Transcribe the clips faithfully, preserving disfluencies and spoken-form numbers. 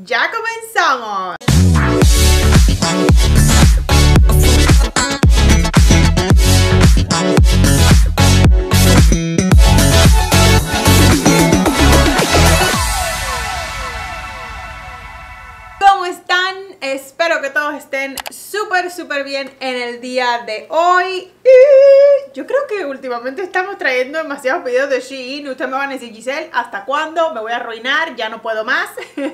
¡Ya comenzamos! ¿Cómo están? Espero que todos estén súper, súper bien en el día de hoy. Yo creo que últimamente estamos trayendo demasiados videos de Shein. Ustedes me van a decir, Giselle, ¿hasta cuándo? Me voy a arruinar, ya no puedo más.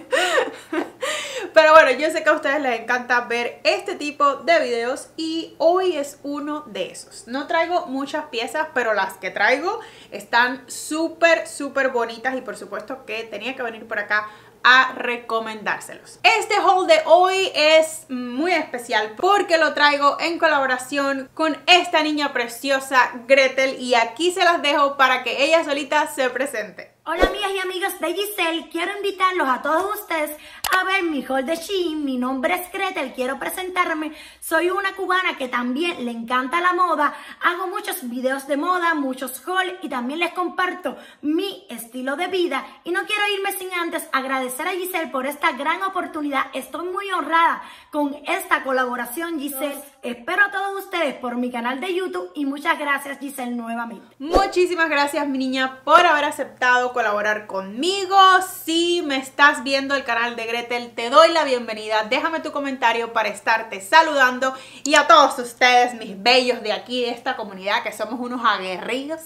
Pero bueno, yo sé que a ustedes les encanta ver este tipo de videos y hoy es uno de esos. No traigo muchas piezas, pero las que traigo están súper, súper bonitas y por supuesto que tenía que venir por acá a recomendárselos. Este haul de hoy es muy especial porque lo traigo en colaboración con esta niña preciosa, Gretel, y aquí se las dejo para que ella solita se presente. Hola amigas y amigos de Giselle, quiero invitarlos a todos ustedes a ver mi haul de Shein. Mi nombre es Gretel, quiero presentarme. Soy una cubana que también le encanta la moda. Hago muchos videos de moda, muchos haul y también les comparto mi estilo de vida. Y no quiero irme sin antes agradecer a Giselle por esta gran oportunidad. Estoy muy honrada con esta colaboración, Giselle. Los espero a todos ustedes por mi canal de YouTube y muchas gracias, Giselle, nuevamente. Muchísimas gracias, mi niña, por haber aceptado colaborar conmigo. Si me estás viendo el canal de Gretel, te doy la bienvenida. Déjame tu comentario para estarte saludando. Y a todos ustedes, mis bellos de aquí, de esta comunidad, que somos unos aguerridos,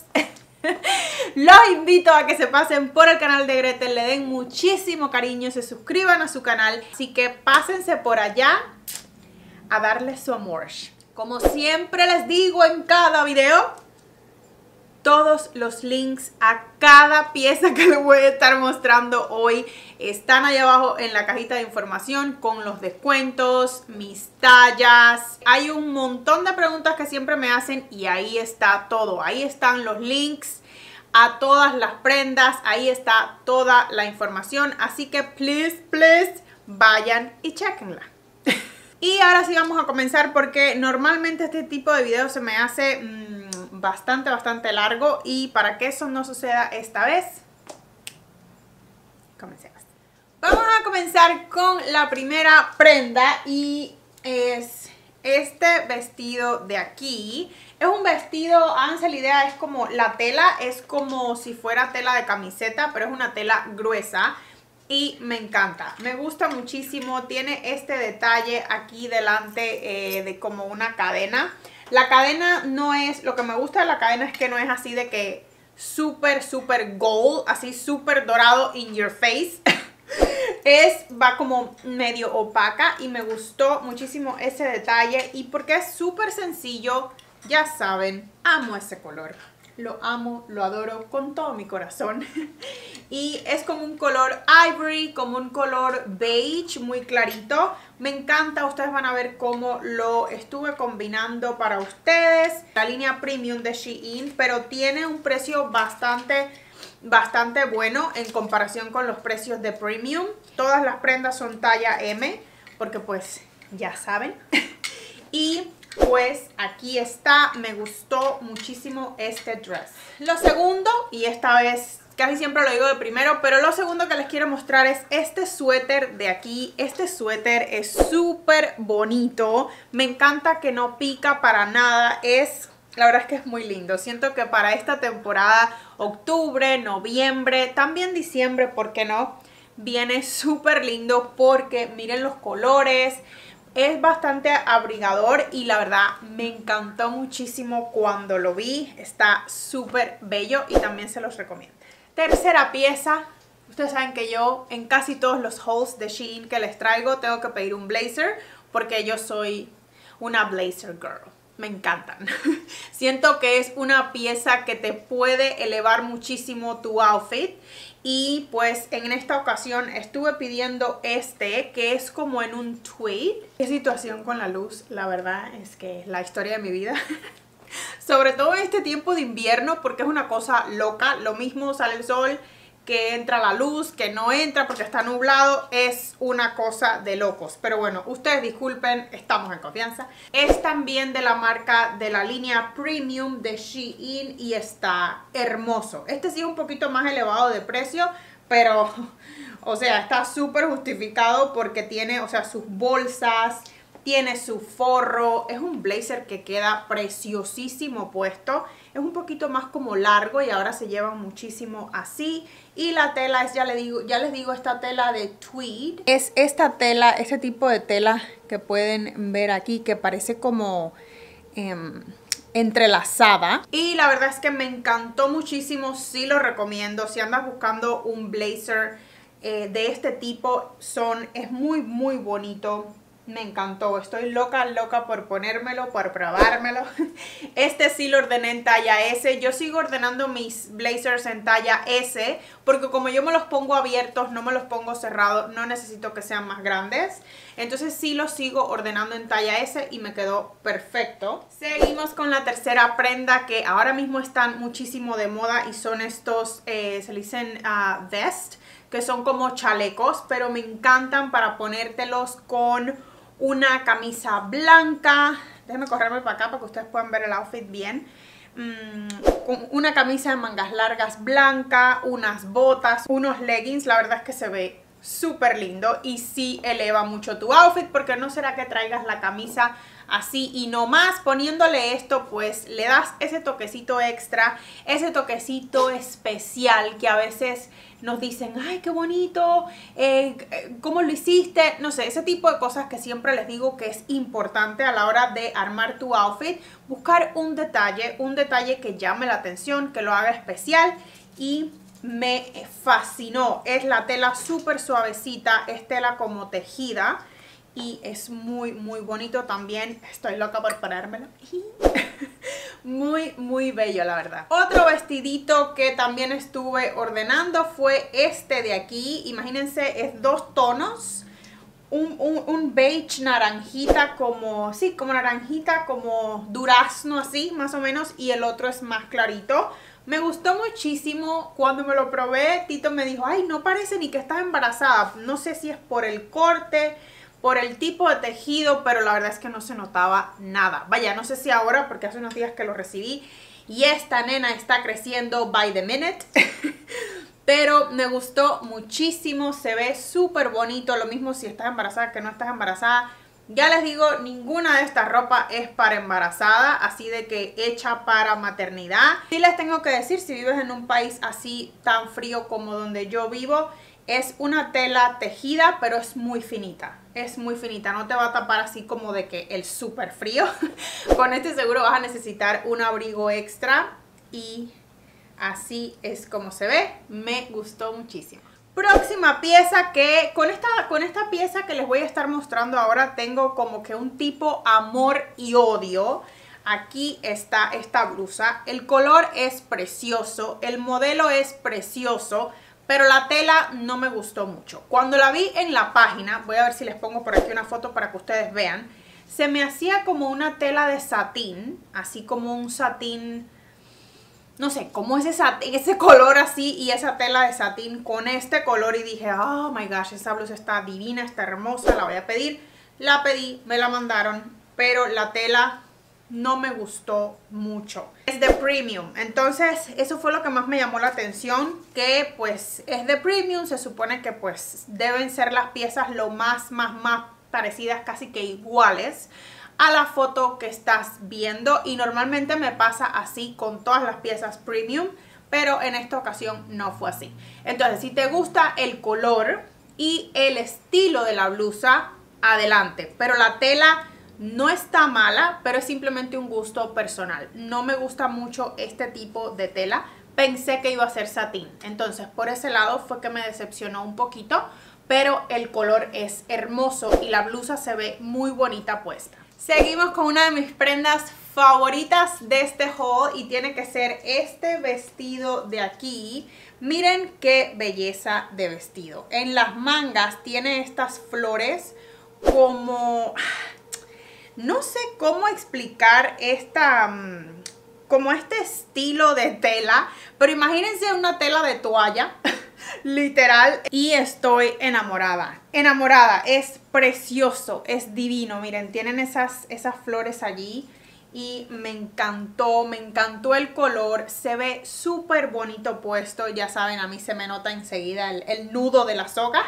los invito a que se pasen por el canal de Gretel, le den muchísimo cariño, se suscriban a su canal. Así que pásense por allá a darle su amor. Como siempre les digo en cada video, todos los links a cada pieza que les voy a estar mostrando hoy están ahí abajo en la cajita de información con los descuentos, mis tallas. Hay un montón de preguntas que siempre me hacen y ahí está todo. Ahí están los links a todas las prendas, ahí está toda la información. Así que please, please, vayan y chequenla. Y ahora sí vamos a comenzar porque normalmente este tipo de videos se me hace mmm, bastante, bastante largo. Y para que eso no suceda esta vez, comencemos. Vamos a comenzar con la primera prenda y es este vestido de aquí. Es un vestido, háganse la idea, es como la tela, es como si fuera tela de camiseta, pero es una tela gruesa. Y me encanta, me gusta muchísimo, tiene este detalle aquí delante eh, de como una cadena. La cadena no es, lo que me gusta de la cadena es que no es así de que súper, súper gold, así súper dorado in your face. Es, va como medio opaca y me gustó muchísimo ese detalle. Y porque es súper sencillo, ya saben, amo ese color. Lo amo, lo adoro con todo mi corazón. Y es como un color ivory, como un color beige muy clarito. Me encanta, ustedes van a ver cómo lo estuve combinando para ustedes. La línea premium de Shein, pero tiene un precio bastante, bastante bueno en comparación con los precios de premium. Todas las prendas son talla M, porque pues ya saben. Y pues aquí está, me gustó muchísimo este dress. Lo segundo, y esta vez casi siempre lo digo de primero, pero lo segundo que les quiero mostrar es este suéter de aquí. Este suéter es súper bonito, me encanta que no pica para nada, es, la verdad es que es muy lindo. Siento que para esta temporada, octubre, noviembre, también diciembre, ¿por qué no? Viene súper lindo porque miren los colores. Es bastante abrigador y la verdad me encantó muchísimo cuando lo vi. Está súper bello y también se los recomiendo. Tercera pieza. Ustedes saben que yo en casi todos los hauls de Shein que les traigo tengo que pedir un blazer porque yo soy una blazer girl. Me encantan. Siento que es una pieza que te puede elevar muchísimo tu outfit. Y pues en esta ocasión estuve pidiendo este, que es como en un tweed. Qué situación con la luz, la verdad es que es la historia de mi vida. Sobre todo en este tiempo de invierno, porque es una cosa loca. Lo mismo sale el sol, que entra la luz, que no entra porque está nublado. Es una cosa de locos. Pero bueno, ustedes disculpen, estamos en confianza. Es también de la marca de la línea Premium de Shein y está hermoso. Este sí es un poquito más elevado de precio, pero o sea, está súper justificado porque tiene, o sea, sus bolsas, tiene su forro. Es un blazer que queda preciosísimo puesto. Es un poquito más como largo y ahora se lleva muchísimo así. Y la tela es, ya, le digo, ya les digo, esta tela de tweed. Es esta tela, ese tipo de tela que pueden ver aquí, que parece como eh, entrelazada. Y la verdad es que me encantó muchísimo, sí lo recomiendo. Si andas buscando un blazer eh, de este tipo, son, es muy, muy bonito. Me encantó, estoy loca, loca por ponérmelo, por probármelo. Este sí lo ordené en talla ese. Yo sigo ordenando mis blazers en talla ese, porque como yo me los pongo abiertos, no me los pongo cerrados, no necesito que sean más grandes. Entonces sí los sigo ordenando en talla ese y me quedó perfecto. Seguimos con la tercera prenda que ahora mismo están muchísimo de moda y son estos, eh, se le dicen uh, vest, que son como chalecos, pero me encantan para ponértelos con una camisa blanca. Déjenme correrme para acá para que ustedes puedan ver el outfit bien. Mm, con una camisa de mangas largas blanca, unas botas, unos leggings. La verdad es que se ve súper lindo y sí eleva mucho tu outfit, porque no será que traigas la camisa así y no más. Poniéndole esto, pues le das ese toquecito extra, ese toquecito especial que a veces nos dicen, ay, qué bonito, eh, ¿cómo lo hiciste? No sé, ese tipo de cosas que siempre les digo que es importante a la hora de armar tu outfit. Buscar un detalle, un detalle que llame la atención, que lo haga especial, y me fascinó. Es la tela súper suavecita, es tela como tejida y es muy, muy bonito también. Estoy loca por ponérmelo. Muy, muy bello, la verdad. Otro vestidito que también estuve ordenando fue este de aquí. Imagínense, es dos tonos. Un, un, un beige naranjita como, sí, como naranjita, como durazno así, más o menos. Y el otro es más clarito. Me gustó muchísimo. Cuando me lo probé, Tito me dijo, ay, no parece ni que estás embarazada. No sé si es por el corte, por el tipo de tejido, pero la verdad es que no se notaba nada. Vaya, no sé si ahora, porque hace unos días que lo recibí y esta nena está creciendo by the minute. Pero me gustó muchísimo, se ve súper bonito. Lo mismo si estás embarazada que no estás embarazada. Ya les digo, ninguna de estas ropas es para embarazada, así de que hecha para maternidad. Sí les tengo que decir, si vives en un país así tan frío como donde yo vivo, es una tela tejida, pero es muy finita. Es muy finita, no te va a tapar así como de que el súper frío. Con este seguro vas a necesitar un abrigo extra y así es como se ve. Me gustó muchísimo. Próxima pieza, que con esta, con esta pieza que les voy a estar mostrando ahora tengo como que un tipo amor y odio. Aquí está esta blusa. El color es precioso, el modelo es precioso, pero la tela no me gustó mucho. Cuando la vi en la página, voy a ver si les pongo por aquí una foto para que ustedes vean, se me hacía como una tela de satín, así como un satín, no sé, como ese satín, ese color así, y esa tela de satín con este color, y dije, oh my gosh, esa blusa está divina, está hermosa, la voy a pedir. La pedí, me la mandaron, pero la tela no me gustó mucho. Es de premium, entonces eso fue lo que más me llamó la atención, que pues es de premium, se supone que pues deben ser las piezas lo más, más, más parecidas, casi que iguales a la foto que estás viendo, y normalmente me pasa así con todas las piezas premium, pero en esta ocasión no fue así. Entonces, si te gusta el color y el estilo de la blusa, adelante, pero la tela no está mala, pero es simplemente un gusto personal. No me gusta mucho este tipo de tela. Pensé que iba a ser satín, entonces por ese lado fue que me decepcionó un poquito, pero el color es hermoso y la blusa se ve muy bonita puesta. Seguimos con una de mis prendas favoritas de este haul y tiene que ser este vestido de aquí. Miren qué belleza de vestido. En las mangas tiene estas flores como... no sé cómo explicar esta... como este estilo de tela, pero imagínense una tela de toalla, literal, y estoy enamorada, enamorada, es precioso, es divino. Miren, tienen esas, esas flores allí y me encantó, me encantó el color, se ve súper bonito puesto, ya saben, a mí se me nota enseguida el, el nudo de la soga,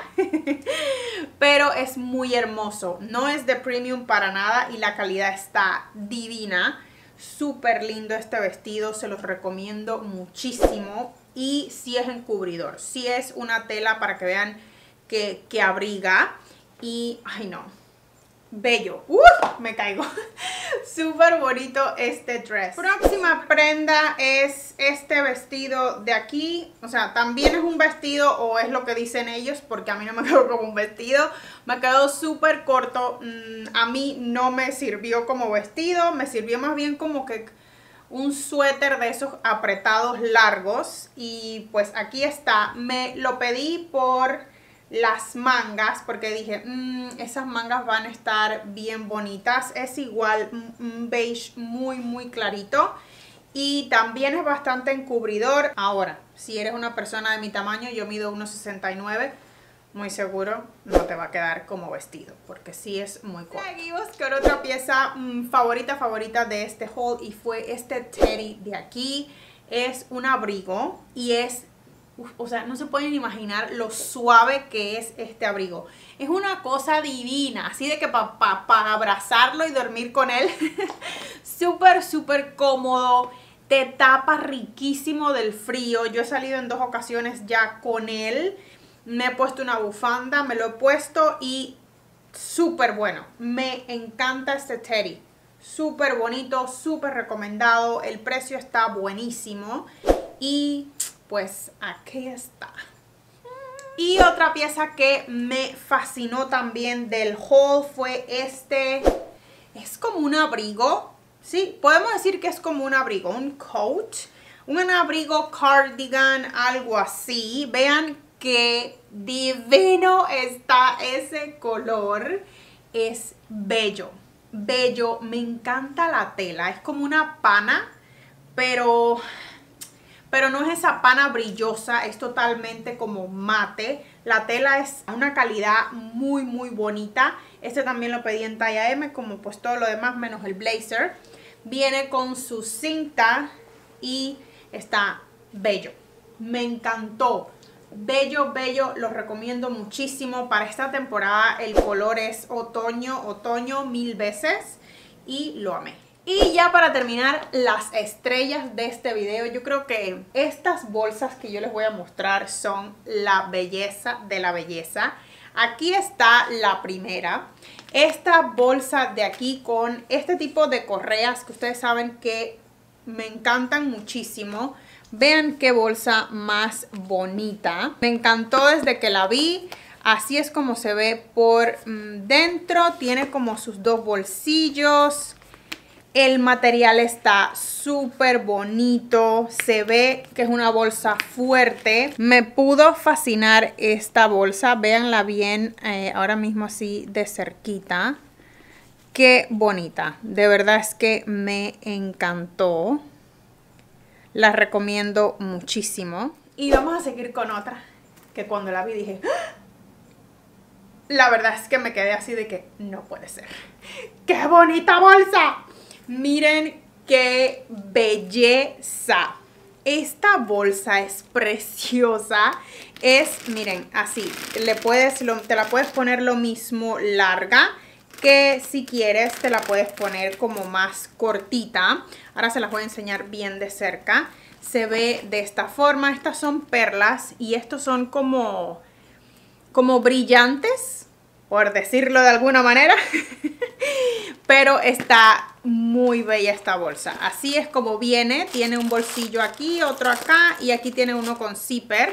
pero es muy hermoso, no es de premium para nada y la calidad está divina, súper lindo este vestido, se los recomiendo muchísimo y sí es encubridor, sí es una tela para que vean que, que abriga y, ay no, bello, ¡uh! Me caigo. Súper bonito este dress. Próxima prenda es este vestido de aquí. O sea, también es un vestido o es lo que dicen ellos, porque a mí no me quedó como un vestido. Me quedó súper corto. Mm, a mí no me sirvió como vestido. Me sirvió más bien como que un suéter de esos apretados largos. Y pues aquí está. Me lo pedí por las mangas porque dije mmm, esas mangas van a estar bien bonitas. Es igual un beige muy muy clarito y también es bastante encubridor. Ahora, si eres una persona de mi tamaño, yo mido uno sesenta y nueve, muy seguro no te va a quedar como vestido porque sí es muy corto. Seguimos con otra pieza mmm, favorita favorita de este haul y fue este teddy de aquí. Es un abrigo y es Uf, o sea, no se pueden imaginar lo suave que es este abrigo. Es una cosa divina, así de que para pa, pa abrazarlo y dormir con él. Súper, súper cómodo. Te tapa riquísimo del frío. Yo he salido en dos ocasiones ya con él. Me he puesto una bufanda, me lo he puesto y súper bueno. Me encanta este teddy. Súper bonito, súper recomendado. El precio está buenísimo. Y pues aquí está. Y otra pieza que me fascinó también del haul fue este. Es como un abrigo. Sí, podemos decir que es como un abrigo, un coat. Un abrigo cardigan, algo así. Vean qué divino está ese color. Es bello, bello. Me encanta la tela. Es como una pana, pero... pero no es esa pana brillosa, es totalmente como mate. La tela es una calidad muy muy bonita. Este también lo pedí en talla eme, como pues todo lo demás menos el blazer. Viene con su cinta y está bello. Me encantó. Bello, bello, lo recomiendo muchísimo. Para esta temporada el color es otoño, otoño mil veces y lo amé. Y ya para terminar, las estrellas de este video, yo creo que estas bolsas que yo les voy a mostrar son la belleza de la belleza. Aquí está la primera. Esta bolsa de aquí con este tipo de correas que ustedes saben que me encantan muchísimo. Vean qué bolsa más bonita. Me encantó desde que la vi. Así es como se ve por dentro. Tiene como sus dos bolsillos. El material está súper bonito, se ve que es una bolsa fuerte. Me pudo fascinar esta bolsa, véanla bien eh, ahora mismo así de cerquita. Qué bonita, de verdad es que me encantó. La recomiendo muchísimo. Y vamos a seguir con otra, que cuando la vi dije... ¡ah! La verdad es que me quedé así de que no puede ser. ¡Qué bonita bolsa! Miren qué belleza. Esta bolsa es preciosa. Es, miren, así. Le puedes, lo, te la puedes poner lo mismo larga. Que si quieres te la puedes poner como más cortita. Ahora se las voy a enseñar bien de cerca. Se ve de esta forma. Estas son perlas y estos son como, como brillantes, por decirlo de alguna manera. Pero está muy bella esta bolsa. Así es como viene. Tiene un bolsillo aquí, otro acá y aquí tiene uno con zipper.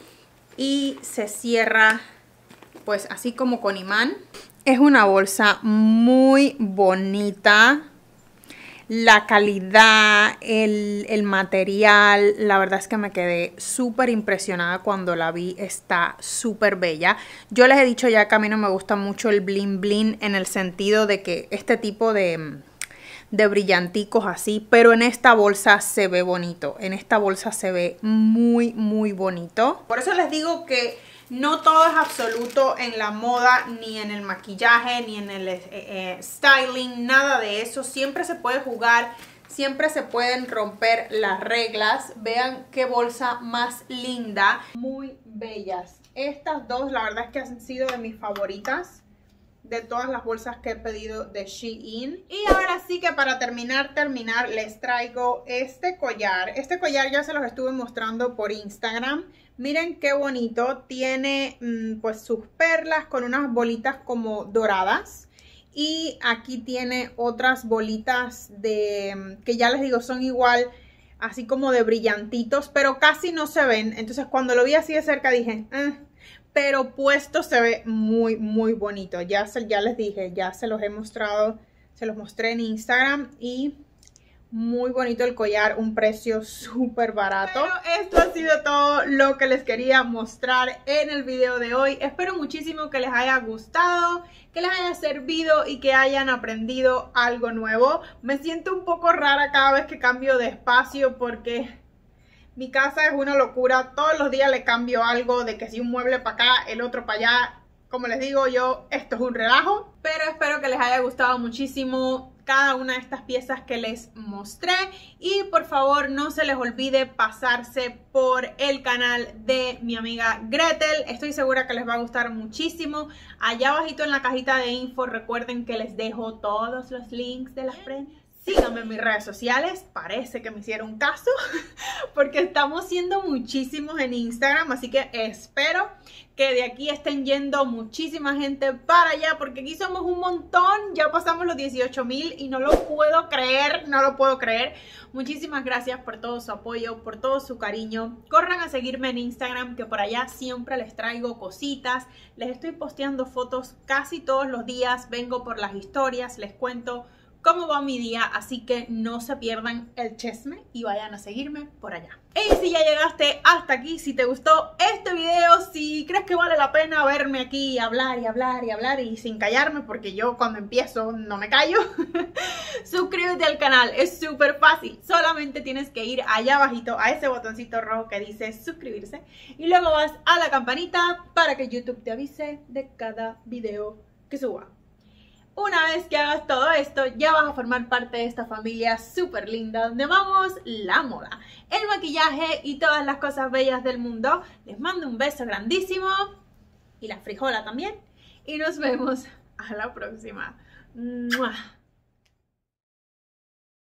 Y se cierra pues así como con imán. Es una bolsa muy bonita. La calidad, el, el material, la verdad es que me quedé súper impresionada cuando la vi. Está súper bella. Yo les he dicho ya que a mí no me gusta mucho el bling bling en el sentido de que este tipo de, de brillanticos así, pero en esta bolsa se ve bonito. En esta bolsa se ve muy, muy bonito. Por eso les digo que no todo es absoluto en la moda, ni en el maquillaje, ni en el eh, eh, styling, nada de eso. Siempre se puede jugar, siempre se pueden romper las reglas. Vean qué bolsa más linda, muy bellas. Estas dos la verdad es que han sido de mis favoritas de todas las bolsas que he pedido de Shein. Y ahora sí que para terminar, terminar, les traigo este collar. Este collar ya se los estuve mostrando por Instagram. Miren qué bonito. Tiene mmm, pues sus perlas con unas bolitas como doradas. Y aquí tiene otras bolitas de que ya les digo son igual, así como de brillantitos, pero casi no se ven. Entonces cuando lo vi así de cerca dije, eh, pero puesto se ve muy, muy bonito. Ya, se, ya les dije, ya se los he mostrado, se los mostré en Instagram y muy bonito el collar, un precio súper barato. Pero esto ha sido todo lo que les quería mostrar en el video de hoy. Espero muchísimo que les haya gustado, que les haya servido y que hayan aprendido algo nuevo. Me siento un poco rara cada vez que cambio de espacio porque mi casa es una locura. Todos los días le cambio algo, de que si un mueble para acá, el otro para allá. Como les digo yo, esto es un relajo. Pero espero que les haya gustado muchísimo cada una de estas piezas que les mostré. Y por favor no se les olvide pasarse por el canal de mi amiga Gretel. Estoy segura que les va a gustar muchísimo. Allá abajito en la cajita de info recuerden que les dejo todos los links de las prendas. Síganme en mis redes sociales, parece que me hicieron caso, porque estamos siendo muchísimos en Instagram, así que espero que de aquí estén yendo muchísima gente para allá, porque aquí somos un montón, ya pasamos los dieciocho mil y no lo puedo creer, no lo puedo creer. Muchísimas gracias por todo su apoyo, por todo su cariño. Corran a seguirme en Instagram, que por allá siempre les traigo cositas, les estoy posteando fotos casi todos los días, vengo por las historias, les cuento cómo va mi día, así que no se pierdan el chisme y vayan a seguirme por allá. Y si ya llegaste hasta aquí, si te gustó este video, si crees que vale la pena verme aquí y hablar y hablar y hablar y sin callarme, porque yo cuando empiezo no me callo, suscríbete al canal, es súper fácil. Solamente tienes que ir allá abajito a ese botoncito rojo que dice suscribirse y luego vas a la campanita para que YouTube te avise de cada video que suba. Una vez que hagas todo esto, ya vas a formar parte de esta familia súper linda donde amamos la moda, el maquillaje y todas las cosas bellas del mundo. Les mando un beso grandísimo y la frijola también. Y nos vemos a la próxima. ¡Mua!